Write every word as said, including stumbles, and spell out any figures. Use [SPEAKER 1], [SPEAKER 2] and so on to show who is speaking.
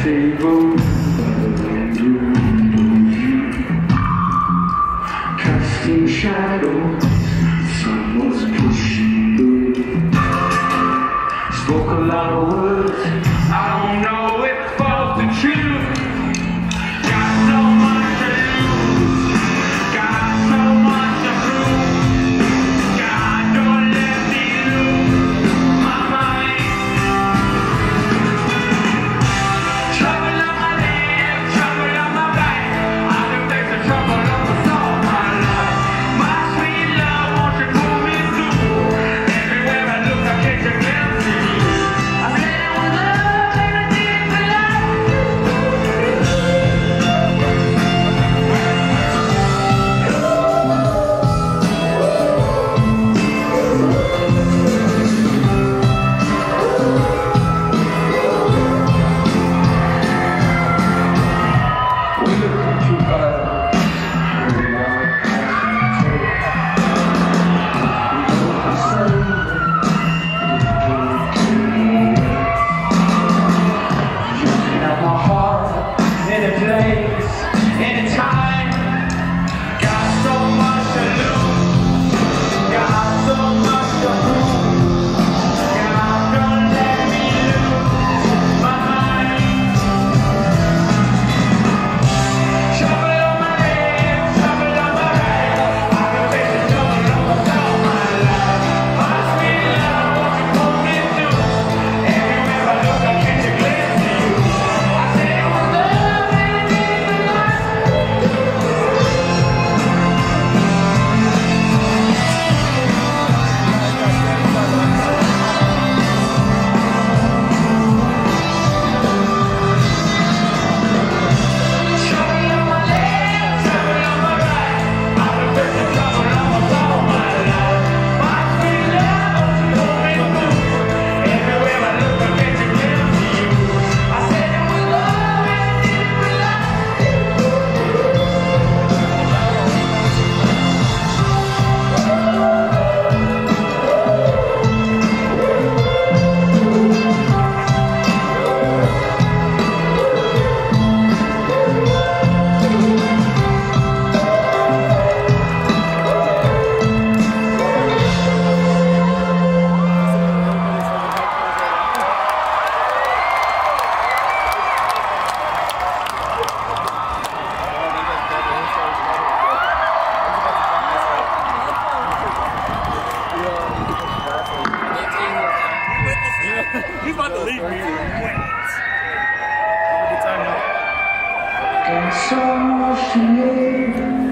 [SPEAKER 1] table, casting shadows, someone's pushing through. Spoke a lot of words, I don't know if it's false or true. Got so much to lose, got so much to prove. God, don't let me lose my mind. Trouble on my left, trouble on my right. I can face the trouble on my soul, my life. My sweet love, won't you pull me through? Everywhere I look, I catch a glimpse of you. I said it was love, everything for life. We look at you, God, and our past and we know the same. You can have my heart in a place, in a time. Got so much to lose, got so much to prove. God, don't let me lose my mind. Trouble on my left, trouble on my right. I can face the trouble on my soul, my life. My sweet love, won't you pull me through? Everywhere I look, I catch a glimpse of you. I said it was love, anything for life. Trouble on my left, trouble on my right. I can face the trouble on my soul, my life. My sweet love, won't you pull me through? Everywhere I look, I catch a glimpse of you. I said it was love, anything for life.
[SPEAKER 2] He's about to leave me.
[SPEAKER 1] Got so much to live.